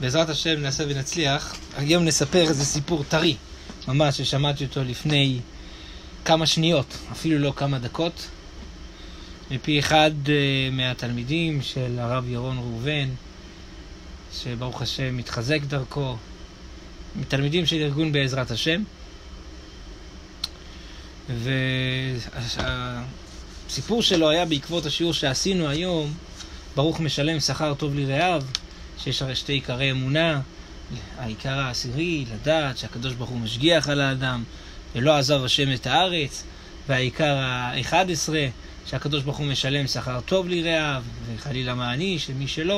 בעזרת השם נעשה ונצליח. היום נספר איזה סיפור טרי, ממש ששמעתי אותו לפני כמה שניות, אפילו לא כמה דקות, מפי אחד מהתלמידים של הרב ירון ראובן, שברוך השם מתחזק דרכו, מתלמידים של ארגון בעזרת השם. והסיפור שלו היה בעקבות השיעור שעשינו היום, ברוך משלם שכר טוב לרעיו, שיש הרי שתי עיקרי אמונה. העיקר העשירי, לדעת שהקדוש ברוך הוא משגיח על האדם ולא עזב השם את הארץ, והעיקר ה-11 שהקדוש ברוך הוא משלם שכר טוב לרעיו וחלילה מעניש למי שלא.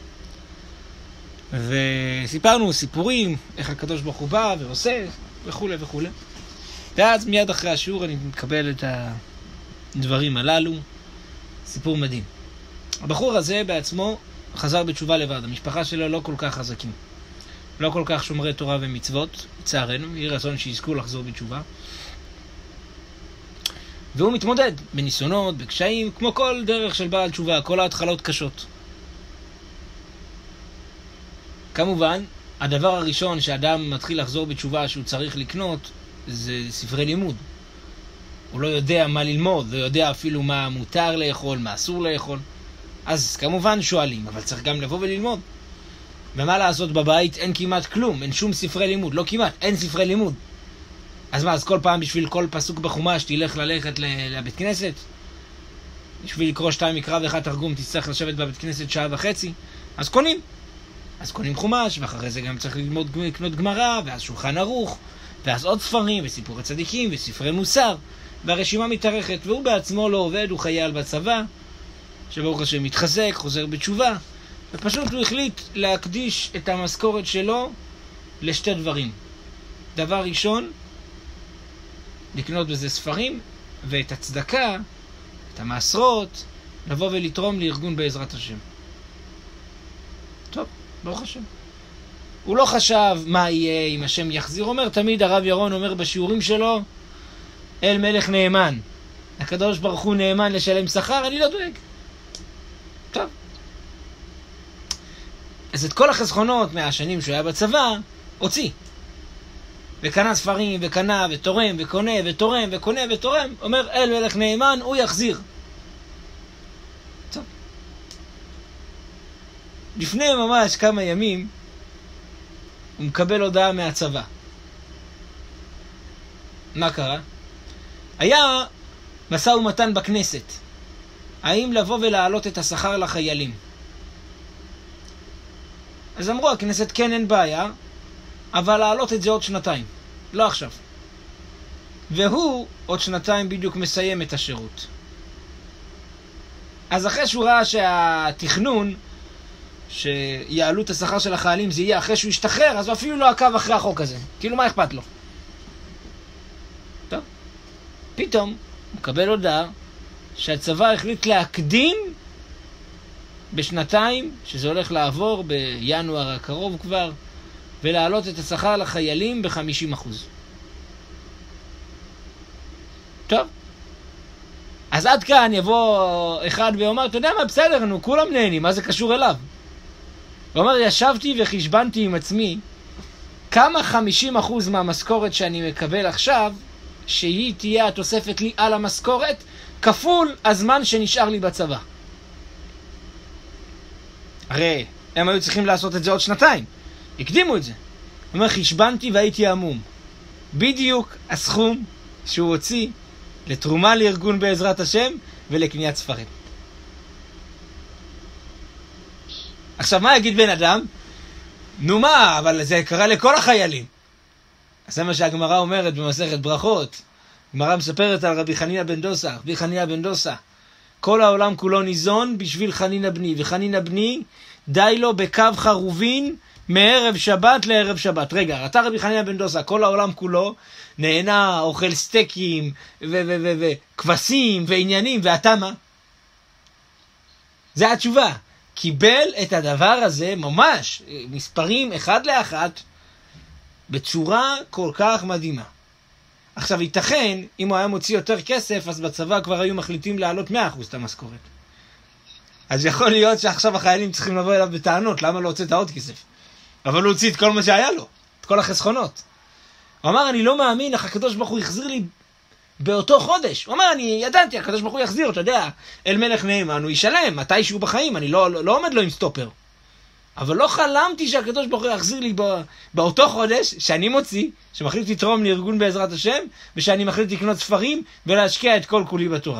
וסיפרנו סיפורים איך הקדוש ברוך הוא בא ועושה וכו' וכו'. ואז מיד אחרי השיעור אני מקבל את הדברים הללו. סיפור מדהים. הבחור הזה בעצמו חזר בתשובה לבד. המשפחה שלו לא כל כך חזקים, לא כל כך שומרי תורה ומצוות, לצערנו. יהי רצון שיזכו לחזור בתשובה. והוא מתמודד בניסיונות, בקשיים, כמו כל דרך של בעל תשובה. כל ההתחלות קשות. כמובן, הדבר הראשון שאדם מתחיל לחזור בתשובה שהוא צריך לקנות זה ספרי לימוד. הוא לא יודע מה ללמוד, לא יודע אפילו מה מותר לאכול, מה אסור לאכול. אז כמובן שואלים, אבל צריך גם לבוא וללמוד. ומה לעשות, בבית אין כמעט כלום, אין שום ספרי לימוד, לא כמעט, אין ספרי לימוד. אז מה, אז כל פעם בשביל כל פסוק בחומש תלך ללכת לבית כנסת? בשביל לקרוא 2 מקרא ו1 תרגום תצטרך לשבת בבית כנסת שעה וחצי? אז קונים. אז קונים חומש, ואחרי זה גם צריך ללמוד לקנות גמרא, ואז שולחן ערוך, ואז עוד ספרים, וסיפורי צדיקים, וספרי מוסר, והרשימה מתארכת, והוא בעצמו לא עובד, הוא חייל בצבא, שברוך השם מתחזק, חוזר בתשובה, ופשוט הוא החליט להקדיש את המשכורת שלו לשתי דברים. דבר ראשון, לקנות בזה ספרים, ואת הצדקה, את המעשרות, לבוא ולתרום לארגון בעזרת השם. טוב, ברוך השם. הוא לא חשב מה יהיה אם השם יחזיר. אומר תמיד, הרב ירון אומר בשיעורים שלו, אל מלך נאמן. הקדוש ברוך הוא נאמן לשלם שכר, אני לא דואג. טוב. אז את כל החסכונות מהשנים שהוא היה בצבא, הוציא. וקנה ספרים, וקנה, ותורם, וקונה, ותורם, וקונה, ותורם. אומר, אל מלך נאמן, הוא יחזיר. טוב. לפני ממש כמה ימים, הוא מקבל הודעה מהצבא. מה קרה? היה משא ומתן בכנסת. האם לבוא ולהעלות את השכר לחיילים? אז אמרו, הכנסת כן, אין בעיה, אבל להעלות את זה עוד 2 לא עכשיו. והוא עוד 2 בדיוק מסיים את השירות. אז אחרי שהוא ראה שהתכנון שיעלו את השכר של החיילים זה יהיה אחרי שהוא ישתחרר, אז הוא אפילו לא עקב אחרי החוק הזה. כאילו מה אכפת לו? טוב. פתאום הוא מקבל הודעה שהצבא החליט להקדים ב2, שזה הולך לעבור בינואר הקרוב כבר, ולהעלות את השכר לחיילים ב50%. טוב. אז עד כאן יבוא אחד ואומר, אתה יודע מה, בסדר, נו, כולם נהנים, מה זה קשור אליו? הוא אומר, ישבתי וחשבנתי עם עצמי, כמה 50% מהמשכורת שאני מקבל עכשיו, שהיא תהיה התוספת לי על המשכורת, כפול הזמן שנשאר לי בצבא. הרי הם היו צריכים לעשות את זה עוד 2. הקדימו את זה. הוא אומר, חשבנתי והייתי עמום. בדיוק הסכום שהוא הוציא לתרומה לארגון בעזרת השם ולקניית ספרים. עכשיו, מה יגיד בן אדם? נו מה, אבל זה קרה לכל החיילים. אז זה מה שהגמרא אומרת במסכת ברכות. הגמרא מספרת על רבי חנינא בן דוסא. רבי חנינא בן דוסא, כל העולם כולו ניזון בשביל חנינא בני, וחנינא בני די לו בקו חרובין מערב שבת לערב שבת. רגע, אתה רבי חנינא בן דוסא, כל העולם כולו נהנה, אוכל סטייקים וכבשים ועניינים, ואתה מה? זה התשובה. קיבל את הדבר הזה ממש, מספרים 1 ל-1, בצורה כל כך מדהימה. עכשיו, ייתכן, אם הוא היה מוציא יותר כסף, אז בצבא כבר היו מחליטים להעלות 100% את המשכורת. אז יכול להיות שעכשיו החיילים צריכים לבוא אליו בטענות, למה לא הוצאת עוד כסף? אבל הוא הוציא את כל מה שהיה לו, את כל החסכונות. הוא אמר, אני לא מאמין, איך הקדוש ברוך הוא יחזיר לי באותו חודש. הוא אמר, אני ידעתי, הקדוש ברוך הוא יחזיר, אתה יודע, אל מלך נאמן, הוא ישלם, מתי שהוא בחיים, אני לא עומד לו עם סטופר. אבל לא חלמתי שהקדוש ברוך הוא יחזיר לי באותו חודש שאני מוציא, שמחליט לתרום לארגון בעזרת השם, ושאני מחליט לקנות ספרים ולהשקיע את כל כולי בתורה.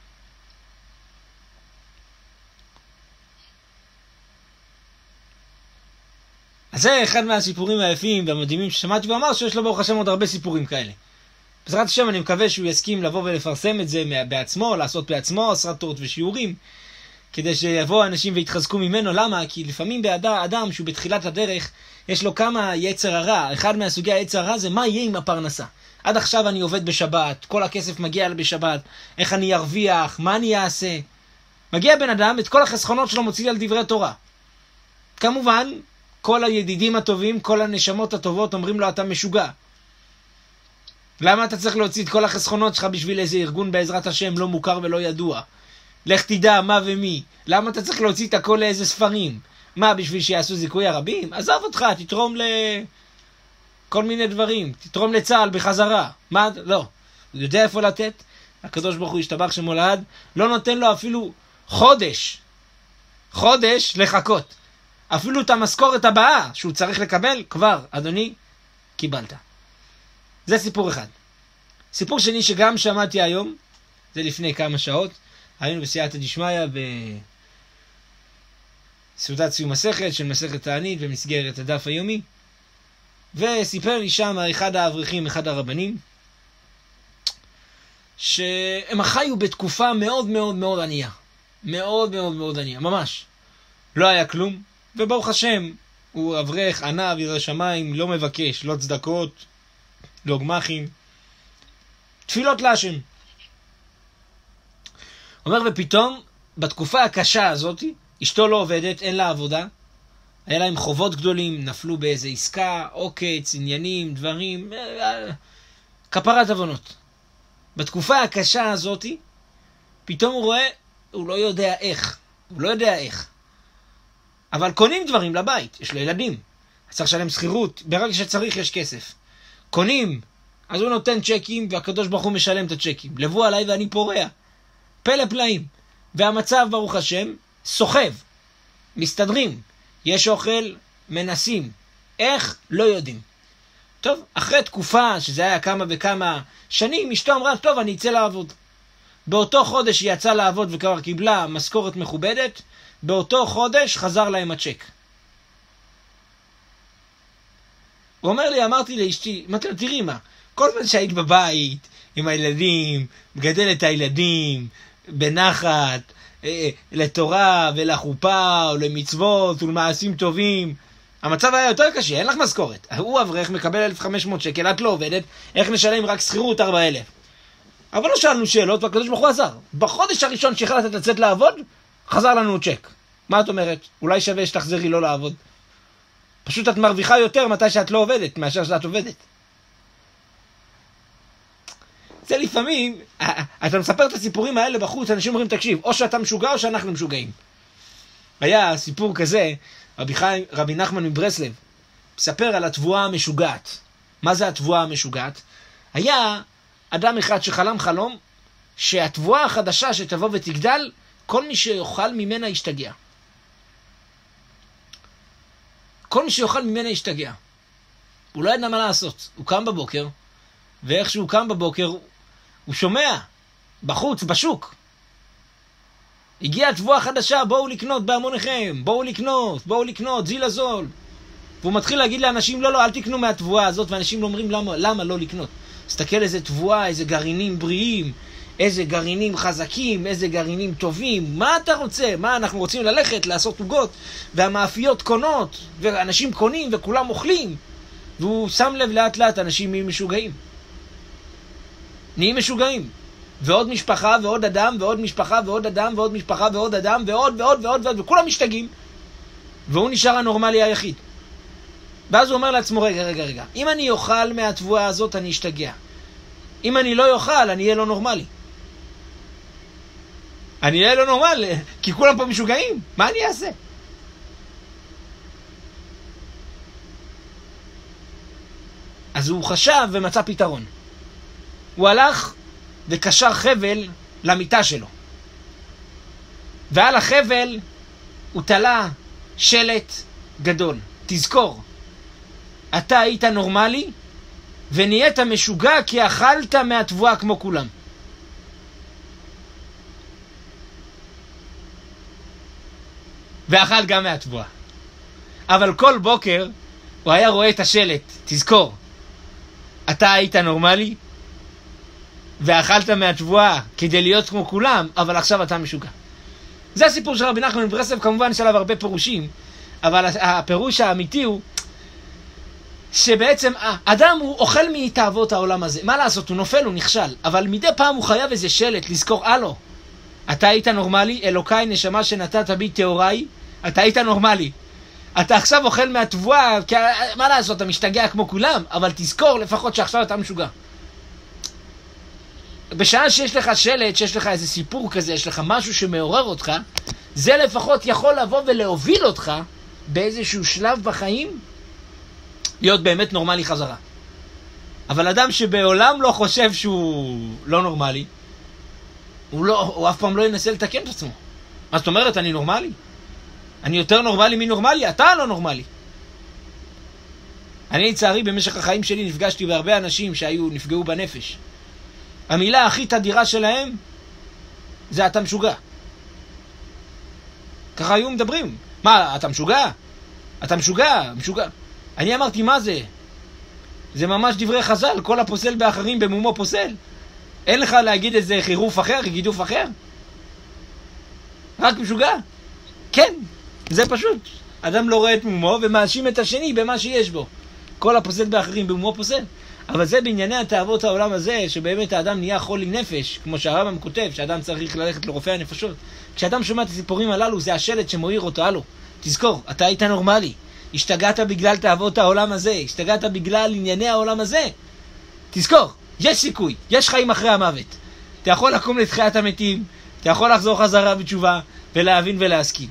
אז זה אחד מהסיפורים היפים והמדהימים ששמעתי, ואמר שיש לו ברוך השם עוד הרבה סיפורים כאלה. בעזרת השם אני מקווה שהוא יסכים לבוא ולפרסם את זה בעצמו, לעשות בעצמו סרטות ושיעורים, כדי שיבואו אנשים ויתחזקו ממנו. למה? כי לפעמים באדם שהוא בתחילת הדרך, יש לו כמה יצר הרע. אחד מהסוגי היצר הרע זה מה יהיה עם הפרנסה. עד עכשיו אני עובד בשבת, כל הכסף מגיע בשבת, איך אני ארוויח, מה אני אעשה? מגיע בן אדם, את כל החסכונות שלו מוציא על דברי תורה. כמובן, כל הידידים הטובים, כל הנשמות הטובות אומרים לו, אתה משוגע. למה אתה צריך להוציא את כל החסכונות שלך בשביל איזה ארגון בעזרת השם לא מוכר ולא ידוע? לך תדע מה ומי. למה אתה צריך להוציא את הכל לאיזה ספרים? מה, בשביל שיעשו זיכוי הרבים? עזוב אותך, תתרום כל מיני דברים. תתרום לצה"ל בחזרה. מה? לא. הוא יודע איפה לתת? הקדוש ברוך הוא ישתבח שמו לעד. לא נותן לו אפילו חודש לחכות. אפילו את המשכורת הבאה שהוא צריך לקבל, כבר, אדוני, קיבלת. זה סיפור אחד. סיפור שני שגם שמעתי היום, זה לפני כמה שעות, היינו בסייעתא דשמיא בסעודת סיום מסכת של מסכת תענית במסגרת הדף היומי, וסיפר לי שם אחד האברכים, אחד הרבנים, שהם חיו בתקופה מאוד מאוד מאוד ענייה. מאוד מאוד מאוד ענייה, ממש. לא היה כלום, וברוך השם, הוא אברך, ענב, ירא שמיים, לא מבקש, לא צדקות, לא גמחים, תפילות להשם. אומר, ופתאום, בתקופה הקשה הזאת, אשתו לא עובדת, אין לה עבודה, היה להם חובות גדולים, נפלו באיזה עסקה, עוקץ, עניינים, דברים, כפרת עוונות. בתקופה הקשה הזאת, פתאום הוא רואה, הוא לא יודע איך. אבל קונים דברים לבית, יש לו ילדים, צריך לשלם שכירות, ברגע שצריך יש כסף. קונים, אז הוא נותן צ'קים, והקדוש ברוך הוא משלם את הצ'קים. לבוא עליי ואני פורע. פלא פלאים. והמצב, ברוך השם, סוחב. מסתדרים. יש אוכל, מנסים. איך? לא יודעים. טוב, אחרי תקופה, שזה היה כמה וכמה שנים, אשתו אמרה, טוב, אני אצא לעבוד. באותו חודש היא יצאה לעבוד וכבר קיבלה משכורת מכובדת, באותו חודש חזר להם הצ'ק. הוא אומר לי, אמרתי לאשתי, תראי מה, כל זמן שהיית בבית, עם הילדים, מגדל את הילדים, בנחת, לתורה ולחופה, או למצוות, ולמעשים טובים, המצב היה יותר קשה, אין לך משכורת. הוא אברך, מקבל 1,500 שקל, את לא עובדת, איך נשלם רק שכירות 4,000? אבל לא שאלנו שאלות, והקדוש ברוך הוא עזר. בחודש הראשון שהחלטת לצאת לעבוד, חזר לנו צ'ק. מה את אומרת? אולי שווה שתחזרי לא לעבוד. פשוט את מרוויחה יותר מתי שאת לא עובדת, מאשר שאת עובדת. זה לפעמים, אתה מספר את הסיפורים האלה בחוץ, אנשים אומרים, תקשיב, או שאתה משוגע או שאנחנו משוגעים. היה סיפור כזה, רבי נחמן מברסלב, מספר על התבואה המשוגעת. מה זה התבואה המשוגעת? היה אדם אחד שחלם חלום, שהתבואה החדשה שתבוא ותגדל, כל מי שיאכל ממנה ישתגע. כל מי שיאכל ממנה ישתגע. הוא לא ידע מה לעשות. הוא קם בבוקר, ואיך שהוא קם בבוקר, הוא שומע, בחוץ, בשוק. הגיעה תבואה חדשה, בואו לקנות בהמוניכם, בואו לקנות, זיל הזול. והוא מתחיל להגיד לאנשים, לא, אל תקנו מהתבואה הזאת, ואנשים אומרים, למה לא לקנות? תסתכל איזה תבואה, איזה גרעינים בריאים, איזה גרעינים חזקים, איזה גרעינים טובים. מה אתה רוצה? מה אנחנו רוצים ללכת, לעשות עוגות, והמאפיות קונות, ואנשים קונים, וכולם אוכלים. והוא שם לב לאט לאט, אנשים נהיים משוגעים. ועוד משפחה, ועוד אדם, ועוד משפחה, ועוד אדם, ועוד משפחה, ועוד אדם, ועוד, וכולם משתגעים. והוא נשאר הנורמלי היחיד. ואז הוא אומר לעצמו, רגע, אם אני אוכל מהתבואה הזאת, אני אשתגע. אם אני לא אוכל, אני אהיה לא נורמלי. אני אהיה לא נורמלי, כי כולם פה משוגעים. מה אני אעשה? אז הוא חשב ומצא פתרון. הוא הלך וקשר חבל למיטה שלו. ועל החבל הוא תלה שלט גדול. תזכור, אתה היית נורמלי ונהיית משוגע כי אכלת מהתבואה כמו כולם. ואכל גם מהתבואה. אבל כל בוקר הוא היה רואה את השלט. תזכור, אתה היית נורמלי ואכלת מהתבואה כדי להיות כמו כולם, אבל עכשיו אתה משוגע. זה הסיפור של רבי נחמן מברסלב, כמובן יש עליו הרבה פירושים, אבל הפירוש האמיתי הוא שבעצם אדם הוא אוכל מתאוות העולם הזה. מה לעשות? הוא נופל, הוא נכשל, אבל מדי פעם הוא חייב איזה שלט לזכור, הלו, אתה היית נורמלי, אלוקיי נשמה שנתת בי תאוריי, אתה היית נורמלי. אתה עכשיו אוכל מהתבואה, מה לעשות? אתה משתגע כמו כולם, אבל תזכור לפחות שעכשיו אתה משוגע. בשעה שיש לך שלט, שיש לך איזה סיפור כזה, יש לך משהו שמעורר אותך, זה לפחות יכול לבוא ולהוביל אותך באיזשהו שלב בחיים להיות באמת נורמלי חזרה. אבל אדם שבעולם לא חושב שהוא לא נורמלי, הוא אף פעם לא ינסה לתקן את עצמו. מה זאת אומרת? אני נורמלי? אני יותר נורמלי מנורמלי? אתה לא נורמלי. אני לצערי במשך החיים שלי נפגשתי בהרבה אנשים נפגעו בנפש. המילה הכי תדירה שלהם זה אתה משוגע. ככה היו מדברים. מה, אתה משוגע? אתה משוגע, משוגע. אני אמרתי, מה זה? זה ממש דברי חז"ל, כל הפוסל באחרים במומו פוסל. אין לך להגיד איזה חירוף אחר, גידוף אחר? רק משוגע? כן, זה פשוט. אדם לא רואה את מומו ומאשים את השני במה שיש בו. כל הפוסל באחרים במומו פוסל. אבל זה בענייני התאוות העולם הזה, שבאמת האדם נהיה חולי נפש, כמו שהרמב"ם כותב, שאדם צריך ללכת לרופא הנפשות. כשאדם שומע את הסיפורים הללו, זה השלט שמועיר אותו, הלו, תזכור, אתה היית נורמלי. השתגעת בגלל תאוות העולם הזה, השתגעת בגלל ענייני העולם הזה. תזכור, יש סיכוי, יש חיים אחרי המוות. אתה יכול לקום לתחיית המתים, אתה יכול לחזור חזרה בתשובה, ולהבין ולהסכים.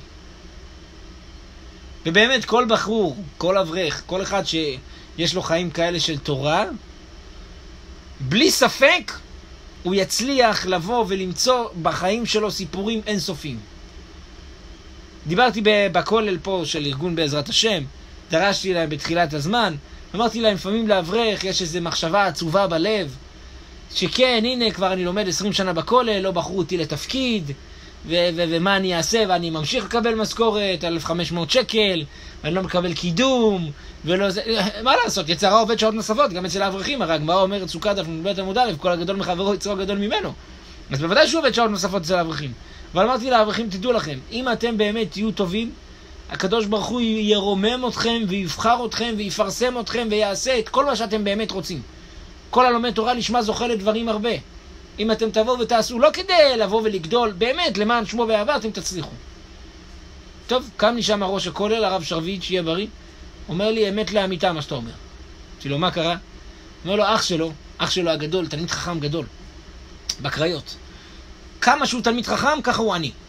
ובאמת כל בחור, כל אברך, כל אחד שיש לו חיים כאלה של תורה, בלי ספק הוא יצליח לבוא ולמצוא בחיים שלו סיפורים אינסופיים. דיברתי בכולל פה של ארגון בעזרת השם, דרשתי להם בתחילת הזמן, אמרתי להם לפעמים לאברך יש איזו מחשבה עצובה בלב, שכן הנה כבר אני לומד 20 שנה בכולל, לא בחרו אותי לתפקיד, ומה אני אעשה, ואני ממשיך לקבל משכורת 1,500 שקל, ואני לא מקבל קידום, ולא זה, מה לעשות, יצרה עובד שעות נוספות, גם אצל האברכים, הרי הגמרא אומרת סוכה דף מבית עמוד א', כל הגדול מחברו יצרו הגדול ממנו. אז בוודאי שהוא עובד שעות נוספות אצל האברכים. אבל אמרתי לאברכים, תדעו לכם, אם אתם באמת תהיו טובים, הקדוש ברוך הוא ירומם אתכם, ויבחר אתכם, ויפרסם אתכם, ויעשה את כל מה שאתם באמת רוצים. כל הלומד תורה לשמה זוכה לדברים הרבה. אם אתם תבואו ותעשו, לא כדי לבוא ולגדול, באמת, למען שמו ואהבה, אתם תצליחו. טוב, קם לי שם ראש הכולל, הרב שרביט, שיהיה בריא, אומר לי, אמת לאמיתה מה שאתה אומר. אמרתי לו, מה קרה? אומר לו, אח שלו הגדול, תלמיד חכם גדול, בקריות. כמה שהוא תלמיד חכם, ככה הוא עני.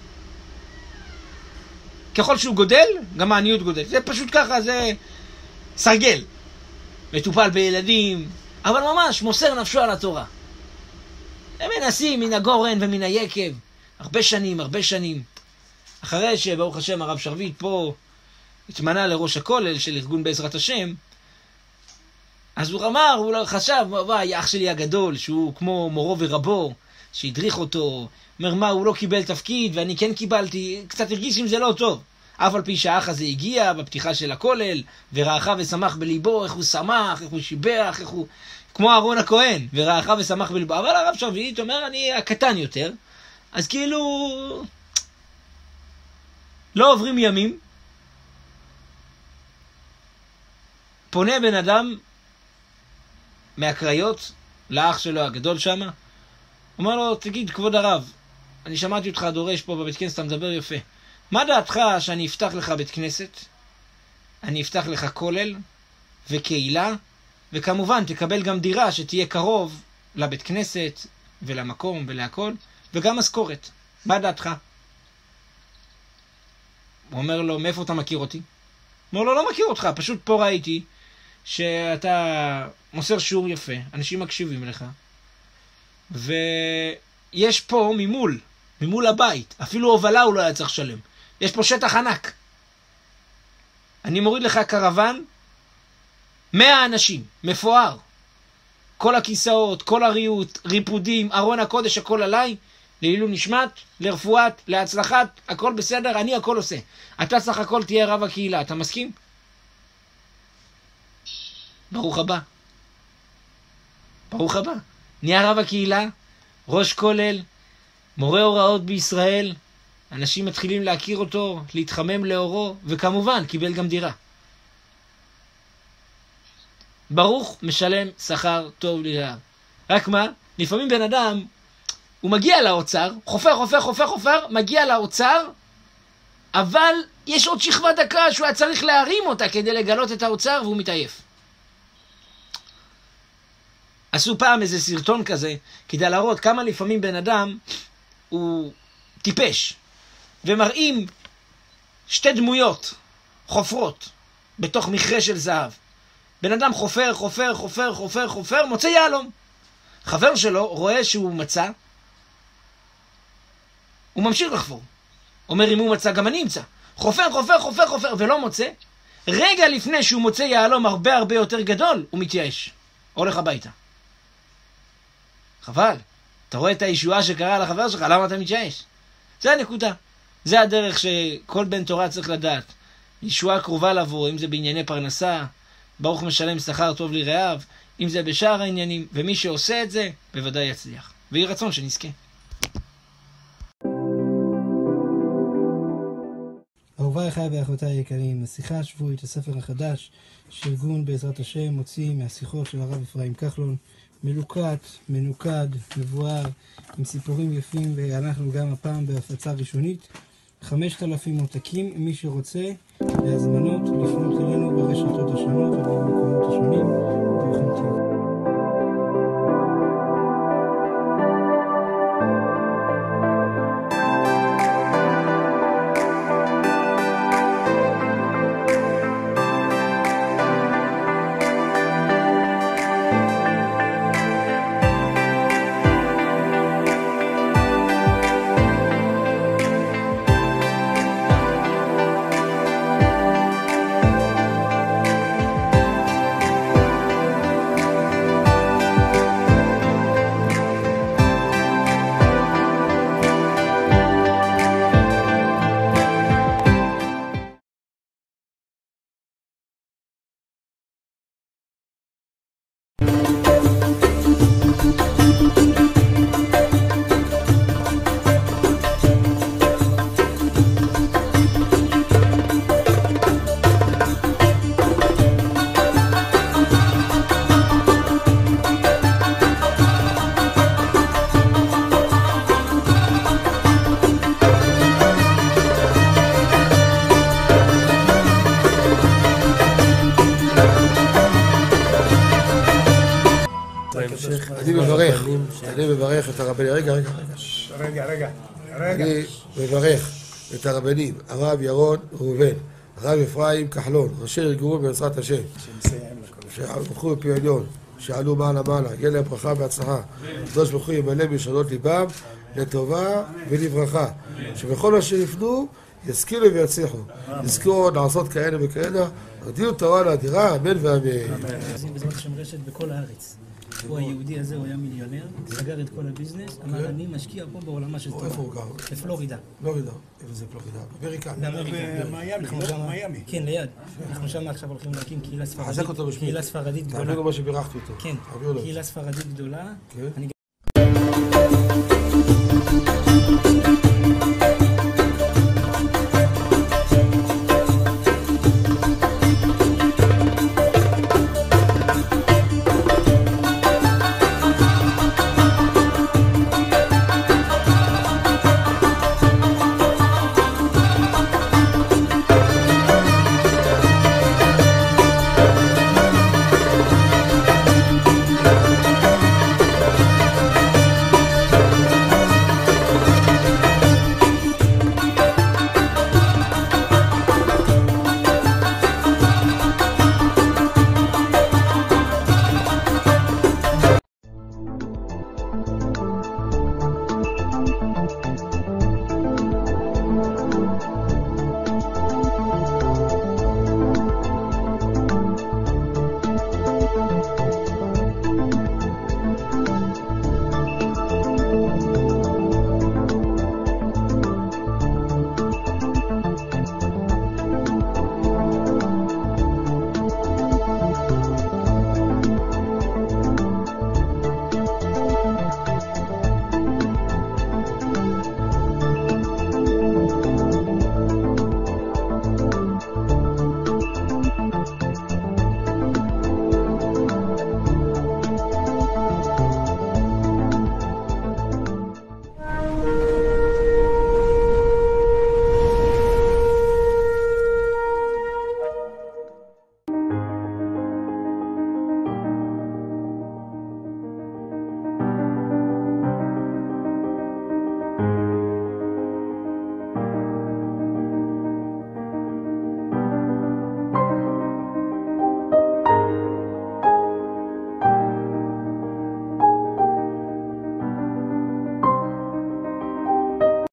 ככל שהוא גודל, גם העניות גודל. זה פשוט ככה, זה סרגל. מטופל בילדים, אבל ממש מוסר נפשו על התורה. הם מנסים מן הגורן ומן היקב, הרבה שנים. אחרי שברוך השם הרב שרביט פה התמנה לראש הכולל של ארגון בעזרת השם, אז הוא אמר, הוא לא חשב, וואי, אח שלי הגדול, שהוא כמו מורו ורבו, שהדריך אותו, אומר מה, הוא לא קיבל תפקיד ואני כן קיבלתי, קצת הרגיש עם זה לא טוב. אף על פי שהאח הזה הגיע בפתיחה של הכולל, ורעך ושמח בליבו, איך הוא שמח, איך הוא שיבח, איך הוא... כמו אהרון הכהן, ורעך ושמח בליבו. אבל הרב שרביט אומר, אני הקטן יותר, אז כאילו... לא עוברים ימים, פונה בן אדם מהקריות, לאח שלו הגדול שם, אומר לו, תגיד, כבוד הרב, אני שמעתי אותך דורש פה בבית כנסת, אתה מדבר יפה. מה דעתך שאני אפתח לך בית כנסת, אני אפתח לך כולל וקהילה, וכמובן תקבל גם דירה שתהיה קרוב לבית כנסת ולמקום ולהכל, וגם משכורת. מה דעתך? הוא אומר לו, מאיפה אתה מכיר אותי? הוא אומר לו, לא מכיר אותך, פשוט פה ראיתי שאתה מוסר שיעור יפה, אנשים מקשיבים לך, ויש פה ממול הבית, אפילו הובלה הוא לא היה צריך לשלם. יש פה שטח ענק. אני מוריד לך קרוון, 100 אנשים, מפואר. כל הכיסאות, כל הריהוט, ריפודים, ארון הקודש, הכל עליי, לעילוי נשמת, לרפואת, להצלחת, הכל בסדר, אני הכל עושה. אתה סך הכל תהיה רב הקהילה, אתה מסכים? ברוך הבא. ברוך הבא. נהיה רב הקהילה, ראש כולל, מורה הוראות בישראל, אנשים מתחילים להכיר אותו, להתחמם לאורו, וכמובן קיבל גם דירה. ברוך משלם שכר טוב לרעיו. רק מה? לפעמים בן אדם, הוא מגיע לאוצר, חופר, מגיע לאוצר, אבל יש עוד שכבה דקה שהוא היה צריך להרים אותה כדי לגלות את האוצר, והוא מתעייף. עשו פעם איזה סרטון כזה, כדי להראות כמה לפעמים בן אדם הוא טיפש, ומראים שתי דמויות חופרות בתוך מכרה של זהב. בן אדם חופר, מוצא יהלום. חבר שלו רואה שהוא מצא, הוא ממשיך לחפור. אומר, אם הוא מצא, גם אני אמצא. חופר, ולא מוצא. רגע לפני שהוא מוצא יהלום הרבה יותר גדול, הוא מתייאש. הולך הביתה. חבל. אתה רואה את הישועה שקרה לחבר שלך, למה אתה מתייאש? זה הנקודה. זה הדרך שכל בן תורה צריך לדעת. ישועה קרובה לבוא, אם זה בענייני פרנסה, ברוך משלם שכר טוב לרעיו, אם זה בשאר העניינים, ומי שעושה את זה, בוודאי יצליח. ויהי רצון שנזכה. אהוביי אחיי ואחיותיי היקרים, השיחה השבועית, הספר החדש שארגון בעזרת השם מוציא מהשיחות של הרב אפרים כחלון, מלוקט, מנוקד, מבואר, עם סיפורים יפים, ואנחנו גם הפעם בהפצה ראשונית. 5,000 עותקים, מי שרוצה להזמנות, לפנות אלינו ברשתות השונות ובמקומות השונים. ברוכים תהיו. אני מברך את הרבנים, רגע. אני מברך את הרבנים, הרב ירון ראובן, הרב אפרים כחלון, ראשי ארגון בעזרת השם, שהלכו בפי עליון, שעלו מעלה, יהיה להם ברכה והצלחה, הקדוש ברוך הוא ימלא בישועות ליבם לטובה ולברכה, שבכל אשר יפנו ישכילו ויצליחו, יזכרו לעשות כאלה וכאלה, הרדיו תורה לאדירה, אמן ואמן. בעזרת השם רשת בכל הארץ. הוא היהודי הזה, הוא היה מיליונר, סגר את כל הביזנס, אמר אני משקיע פה בעולמה של תורה. איפה הוא גר? בפלורידה. פלורידה, איפה זה פלורידה? באמריקה. במיימי. כן, ליד. אנחנו שם עכשיו הולכים להקים קהילה ספרדית. חזק אותו בשמי. קהילה ספרדית גדולה. תעבירו מה שבירכתי אותו. כן, קהילה ספרדית גדולה.